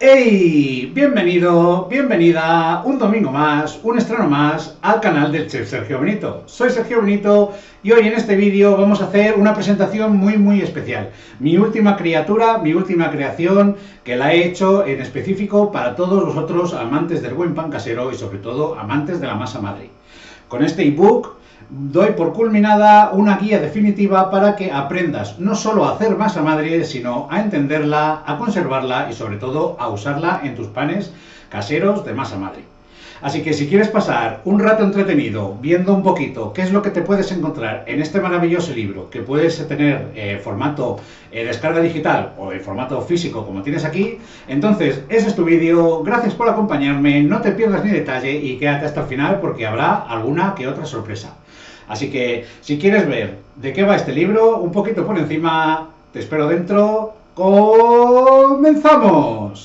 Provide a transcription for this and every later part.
¡Hey! Bienvenido, bienvenida, un domingo más, un estreno más al canal del chef Sergio Benito. Soy Sergio Benito y hoy en este vídeo vamos a hacer una presentación muy especial. Mi última criatura, mi última creación, que la he hecho en específico para todos vosotros amantes del buen pan casero y sobre todo amantes de la masa madre. Con este ebook doy por culminada una guía definitiva para que aprendas no solo a hacer masa madre, sino a entenderla, a conservarla y sobre todo a usarla en tus panes caseros de masa madre. Así que si quieres pasar un rato entretenido viendo un poquito qué es lo que te puedes encontrar en este maravilloso libro, que puedes tener formato descarga digital o en formato físico como tienes aquí, entonces ese es tu vídeo. Gracias por acompañarme, no te pierdas ni detalle y quédate hasta el final porque habrá alguna que otra sorpresa. Así que si quieres ver de qué va este libro, un poquito por encima, te espero dentro. ¡Comenzamos!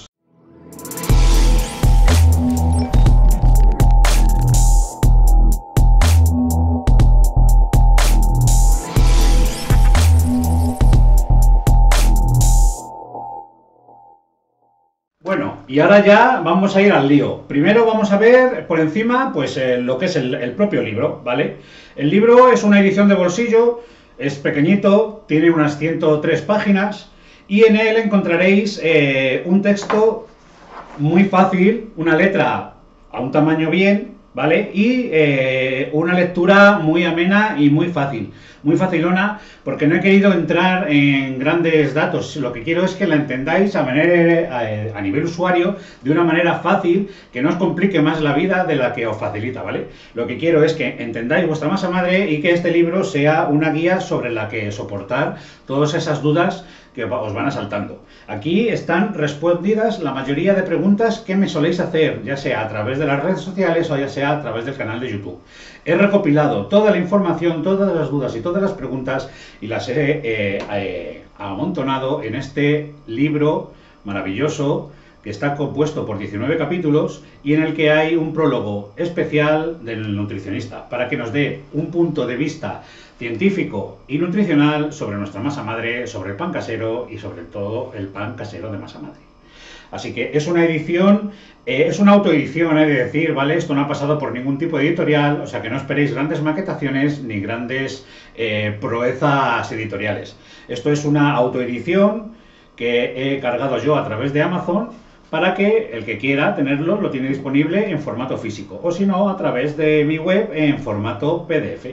Bueno, y ahora ya vamos a ir al lío. Primero vamos a ver por encima pues lo que es el propio libro, ¿vale? El libro es una edición de bolsillo, es pequeñito, tiene unas 103 páginas y en él encontraréis un texto muy fácil, una letra a un tamaño bien, ¿vale? Y una lectura muy amena y muy fácil, muy facilona, porque no he querido entrar en grandes datos. Lo que quiero es que la entendáis a nivel usuario de una manera fácil, que no os complique más la vida de la que os facilita, ¿vale? Lo que quiero es que entendáis vuestra masa madre y que este libro sea una guía sobre la que soportar todas esas dudas que os van asaltando. Aquí están respondidas la mayoría de preguntas que me soléis hacer, ya sea a través de las redes sociales o ya sea a través del canal de YouTube. He recopilado toda la información, todas las dudas y todas las preguntas y las he amontonado en este libro maravilloso que está compuesto por 19 capítulos y en el que hay un prólogo especial del nutricionista para que nos dé un punto de vista científico y nutricional sobre nuestra masa madre, sobre el pan casero y sobre todo el pan casero de masa madre. Así que es una edición, es una autoedición, he de decir, ¿vale? Esto no ha pasado por ningún tipo de editorial, o sea que no esperéis grandes maquetaciones ni grandes proezas editoriales. Esto es una autoedición que he cargado yo a través de Amazon para que el que quiera tenerlo lo tiene disponible en formato físico o si no a través de mi web en formato PDF.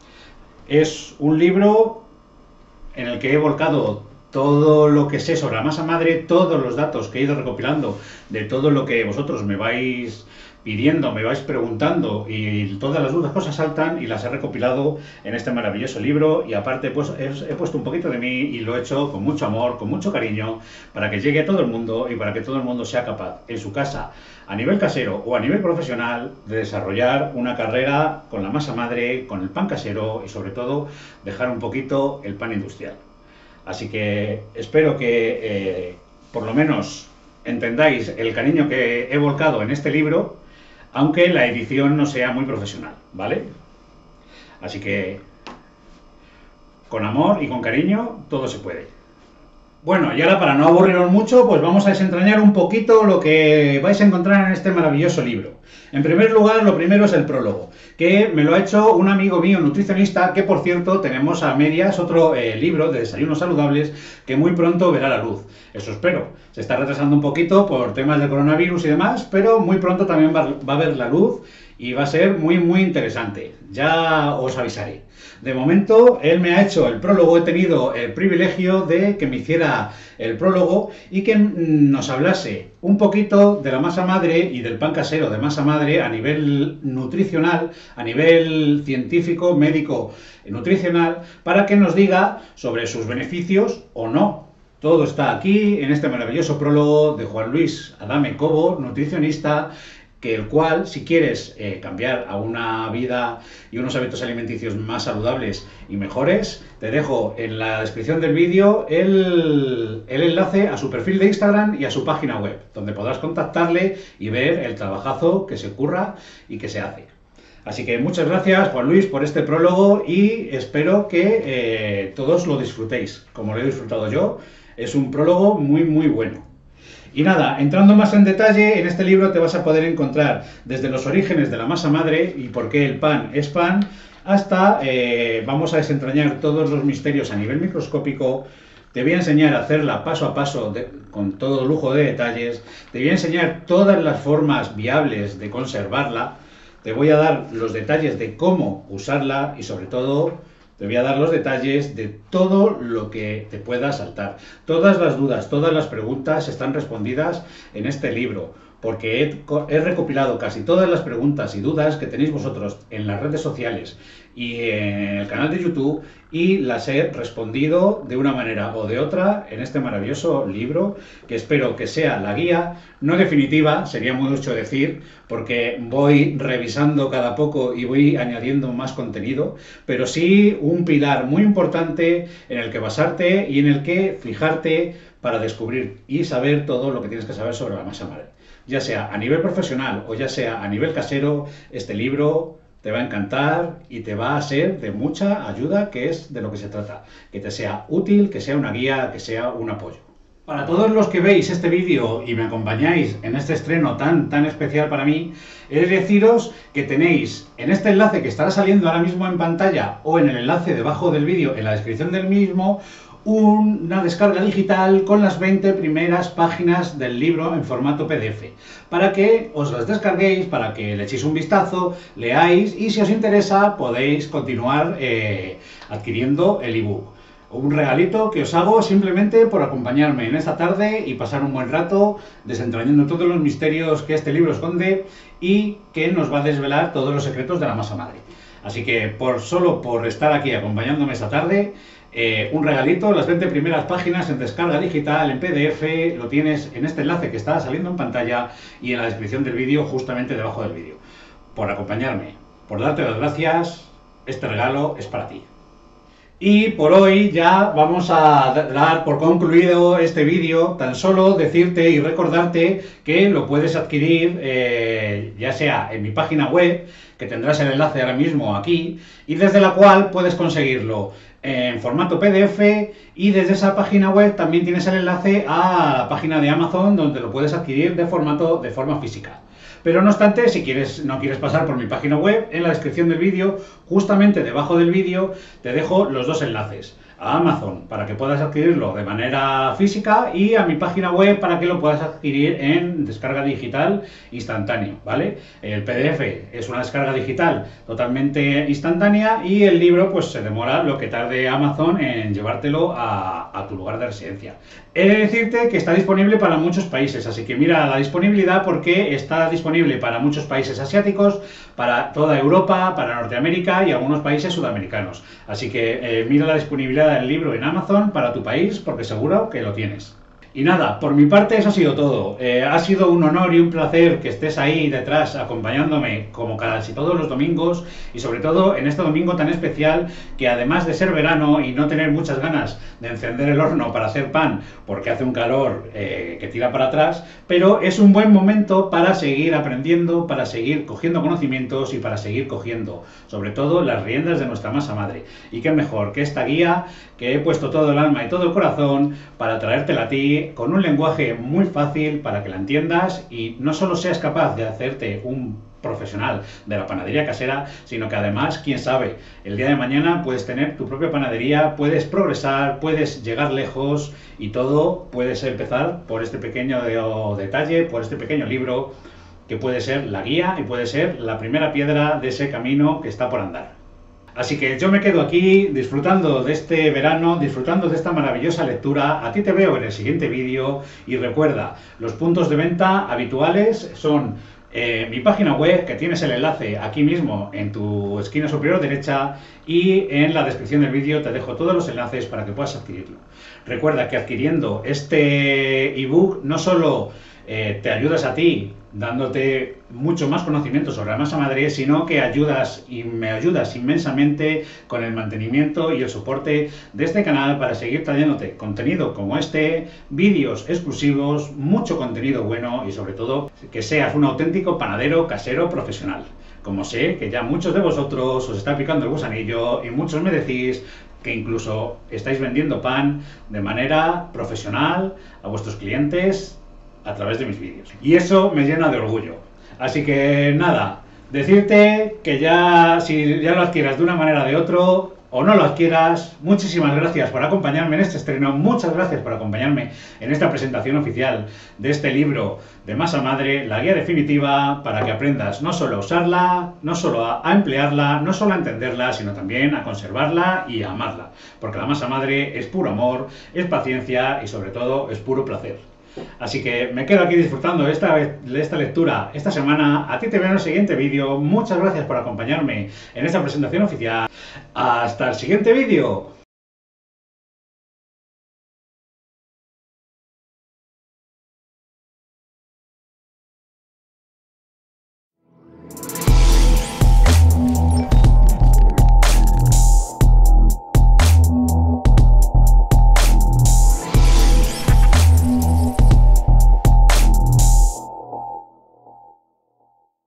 Es un libro en el que he volcado todo lo que sé sobre la masa madre, todos los datos que he ido recopilando de todo lo que vosotros me vais pidiendo, me vais preguntando y todas las dudas que os saltan y las he recopilado en este maravilloso libro y aparte pues he puesto un poquito de mí y lo he hecho con mucho amor, con mucho cariño para que llegue a todo el mundo y para que todo el mundo sea capaz en su casa a nivel casero o a nivel profesional de desarrollar una carrera con la masa madre, con el pan casero y sobre todo dejar un poquito el pan industrial. Así que espero que por lo menos entendáis el cariño que he volcado en este libro, aunque la edición no sea muy profesional, ¿vale? Así que con amor y con cariño todo se puede. Bueno, y ahora para no aburriros mucho, pues vamos a desentrañar un poquito lo que vais a encontrar en este maravilloso libro. En primer lugar, lo primero es el prólogo, que me lo ha hecho un amigo mío nutricionista, que por cierto tenemos a medias otro libro de desayunos saludables que muy pronto verá la luz. Eso espero. Se está retrasando un poquito por temas de coronavirus y demás, pero muy pronto también va a ver la luz y va a ser muy interesante. Ya os avisaré. De momento, él me ha hecho el prólogo, he tenido el privilegio de que me hiciera el prólogo y que nos hablase un poquito de la masa madre y del pan casero de masa madre a nivel nutricional, a nivel científico, médico, nutricional, para que nos diga sobre sus beneficios o no. Todo está aquí en este maravilloso prólogo de Juan Luis Adame Cobo, nutricionista, que el cual, si quieres cambiar a una vida y unos hábitos alimenticios más saludables y mejores, te dejo en la descripción del vídeo el enlace a su perfil de Instagram y a su página web, donde podrás contactarle y ver el trabajazo que se curra y que se hace. Así que muchas gracias, Juan Luis, por este prólogo y espero que todos lo disfrutéis, como lo he disfrutado yo. Es un prólogo muy bueno. Y nada, entrando más en detalle, en este libro te vas a poder encontrar desde los orígenes de la masa madre y por qué el pan es pan, hasta vamos a desentrañar todos los misterios a nivel microscópico. Te voy a enseñar a hacerla paso a paso, con todo lujo de detalles. Te voy a enseñar todas las formas viables de conservarla. Te voy a dar los detalles de cómo usarla y sobre todo te voy a dar los detalles de todo lo que te pueda saltar. Todas las dudas, todas las preguntas están respondidas en este libro, porque he recopilado casi todas las preguntas y dudas que tenéis vosotros en las redes sociales y en el canal de YouTube y las he respondido de una manera o de otra en este maravilloso libro, que espero que sea la guía, no definitiva, sería mucho decir, porque voy revisando cada poco y voy añadiendo más contenido, pero sí un pilar muy importante en el que basarte y en el que fijarte para descubrir y saber todo lo que tienes que saber sobre la masa madre. Ya sea a nivel profesional o ya sea a nivel casero, este libro te va a encantar y te va a ser de mucha ayuda, que es de lo que se trata. Que te sea útil, que sea una guía, que sea un apoyo. Para todos los que veis este vídeo y me acompañáis en este estreno tan especial para mí, he de deciros que tenéis en este enlace que estará saliendo ahora mismo en pantalla o en el enlace debajo del vídeo, en la descripción del mismo, una descarga digital con las 20 primeras páginas del libro en formato PDF, para que os las descarguéis, para que le echéis un vistazo, leáis y si os interesa podéis continuar adquiriendo el ebook. Un regalito que os hago simplemente por acompañarme en esta tarde y pasar un buen rato desentrañando todos los misterios que este libro esconde y que nos va a desvelar todos los secretos de la masa madre. Así que solo por estar aquí acompañándome esta tarde, un regalito, las 20 primeras páginas en descarga digital, en PDF, lo tienes en este enlace que está saliendo en pantalla y en la descripción del vídeo, justamente debajo del vídeo. Por acompañarme, por darte las gracias, este regalo es para ti. Y por hoy ya vamos a dar por concluido este vídeo, tan solo decirte y recordarte que lo puedes adquirir ya sea en mi página web, que tendrás el enlace ahora mismo aquí, y desde la cual puedes conseguirlo en formato PDF y desde esa página web también tienes el enlace a la página de Amazon donde lo puedes adquirir de forma física. Pero no obstante, si no quieres pasar por mi página web, en la descripción del vídeo, justamente debajo del vídeo, te dejo los dos enlaces. A Amazon para que puedas adquirirlo de manera física y a mi página web para que lo puedas adquirir en descarga digital instantáneo, ¿vale? El PDF es una descarga digital totalmente instantánea y el libro pues se demora lo que tarde Amazon en llevártelo a tu lugar de residencia. He de decirte que está disponible para muchos países, así que mira la disponibilidad porque está disponible para muchos países asiáticos, para toda Europa, para Norteamérica y algunos países sudamericanos. Así que mira la disponibilidad del libro en Amazon para tu país porque seguro que lo tienes. Y nada, por mi parte eso ha sido todo. Ha sido un honor y un placer que estés ahí detrás acompañándome como casi todos los domingos y sobre todo en este domingo tan especial que además de ser verano y no tener muchas ganas de encender el horno para hacer pan porque hace un calor que tira para atrás, pero es un buen momento para seguir aprendiendo, para seguir cogiendo conocimientos y para seguir cogiendo sobre todo las riendas de nuestra masa madre. Y qué mejor que esta guía que he puesto todo el alma y todo el corazón para traértela a ti con un lenguaje muy fácil para que la entiendas y no solo seas capaz de hacerte un profesional de la panadería casera, sino que además, quién sabe, el día de mañana puedes tener tu propia panadería, puedes progresar, puedes llegar lejos y todo puedes empezar por este pequeño detalle, por este pequeño libro que puede ser la guía y puede ser la primera piedra de ese camino que está por andar. Así que yo me quedo aquí disfrutando de este verano, disfrutando de esta maravillosa lectura. A ti te veo en el siguiente vídeo y recuerda, los puntos de venta habituales son mi página web, que tienes el enlace aquí mismo en tu esquina superior derecha y en la descripción del vídeo te dejo todos los enlaces para que puedas adquirirlo. Recuerda que adquiriendo este ebook no solo te ayudas a ti dándote mucho más conocimiento sobre la masa madre, sino que me ayudas inmensamente con el mantenimiento y el soporte de este canal para seguir trayéndote contenido como este, vídeos exclusivos, mucho contenido bueno y sobre todo que seas un auténtico panadero casero profesional. Como sé que ya muchos de vosotros os está picando el gusanillo y muchos me decís que incluso estáis vendiendo pan de manera profesional a vuestros clientes a través de mis vídeos. Y eso me llena de orgullo. Así que nada, decirte que ya, si ya lo adquieras de una manera o de otro, o no lo adquieras, muchísimas gracias por acompañarme en este estreno, muchas gracias por acompañarme en esta presentación oficial de este libro de Masa Madre, la guía definitiva para que aprendas no solo a usarla, no solo a emplearla, no solo a entenderla, sino también a conservarla y a amarla, porque la masa madre es puro amor, es paciencia y sobre todo es puro placer. Así que me quedo aquí disfrutando de esta lectura esta semana. A ti te veo en el siguiente vídeo. Muchas gracias por acompañarme en esta presentación oficial. Hasta el siguiente vídeo.